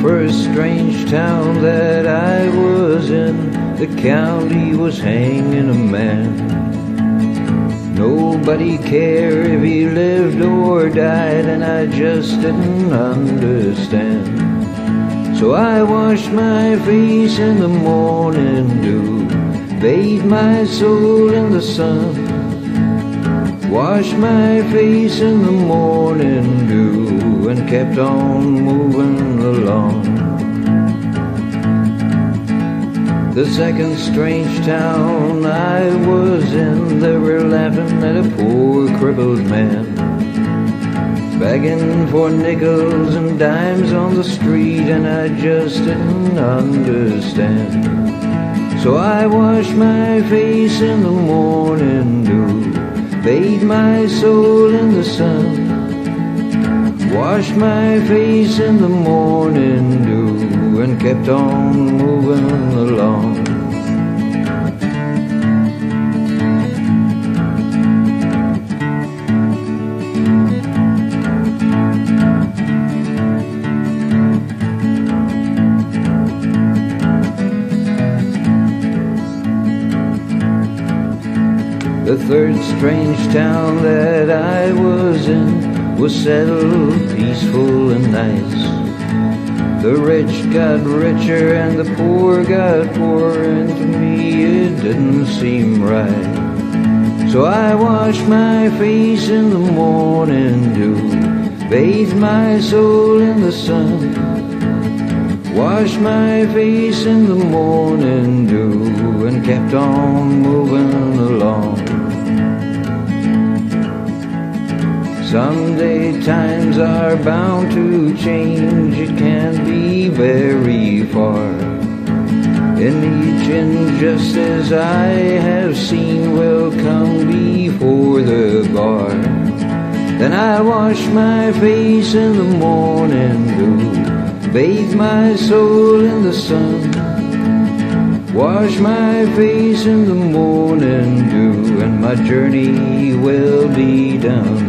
first strange town that I was in, the county was hanging a man. Nobody cared if he lived or died, and I just didn't understand. So I washed my face in the morning dew, bathed my soul in the sun, washed my face in the morning dew, and kept on moving along. The second strange town I was in, they were laughing at a poor crippled man, begging for nickels and dimes on the street, and I just didn't understand. So I washed my face in the morning dew, bathed my soul in the sun, washed my face in the morning dew, and kept on moving along. The third strange town that I was in was settled, peaceful and nice. The rich got richer and the poor got poorer, and to me it didn't seem right. So I washed my face in the morning dew, bathed my soul in the sun, washed my face in the morning dew, and kept on moving along. Someday times are bound to change, it can't be very far. In each injustice I have seen will come before the bar. Then I wash my face in the morning dew, bathe my soul in the sun, wash my face in the morning dew, and my journey will be done.